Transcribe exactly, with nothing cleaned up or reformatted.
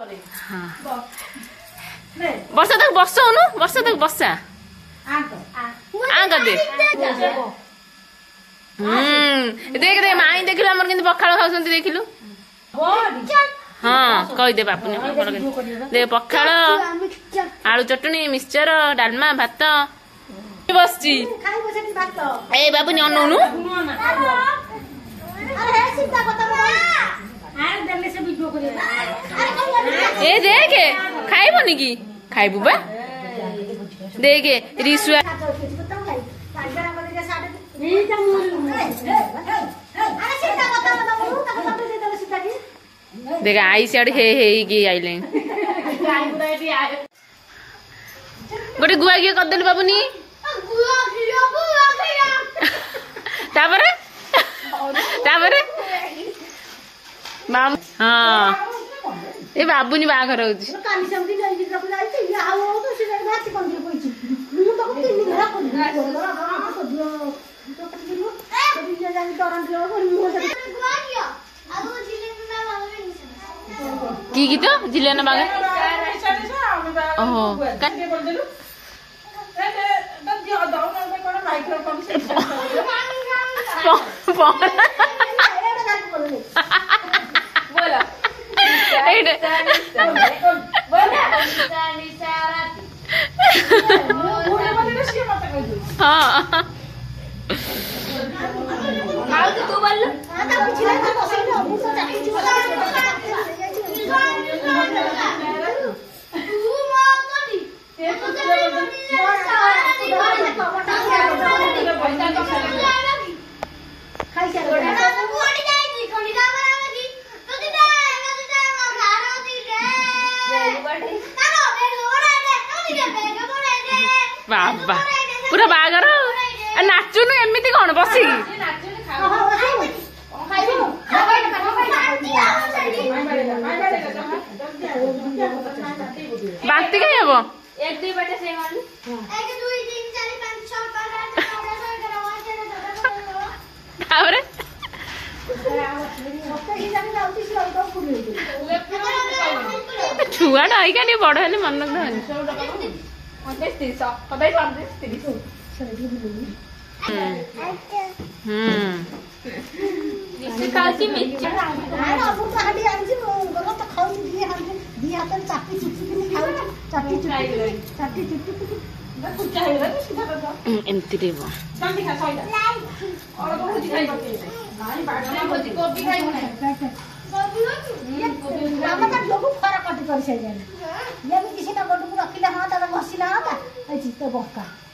ବର୍ଷା ତାକୁ ବସଉନୁ ବର୍ଷା ତାକୁ ବସା ଆ କରିଦେ ହୁଁ ଦେଖ ଦେଖ ମାଇଁ ଦେଖିଲୁ ଆମର କେମିତି ପଖାଳ ଖାଉଛନ୍ତି ଦେଖିଲୁ ହଁ କହିଦେ ବାପୁନି ଦେଖ ପଖାଳ ଆଳୁ ଚଟଣି ମିକ୍ସଚର ଡାଲମା ଭାତ ବସିଛି ଏ ବାବୁନି ଅନଉନୁ ए देख खाइबनी कि खाइबु बा देख रिसुआ देख आई सियाड़ हे हे कि आइले गोटे गुआ घी करदेलु बाबुनी तापरे तापरे माम हाँ ए बाबुनी बाघर होची की गीत जिलेना बाघ ओहो बाबा पूरा बागर नाचुनु एमती कौन बसी बांती कहीं हम छुआटा आईका बड़ है मन फरक कटी कर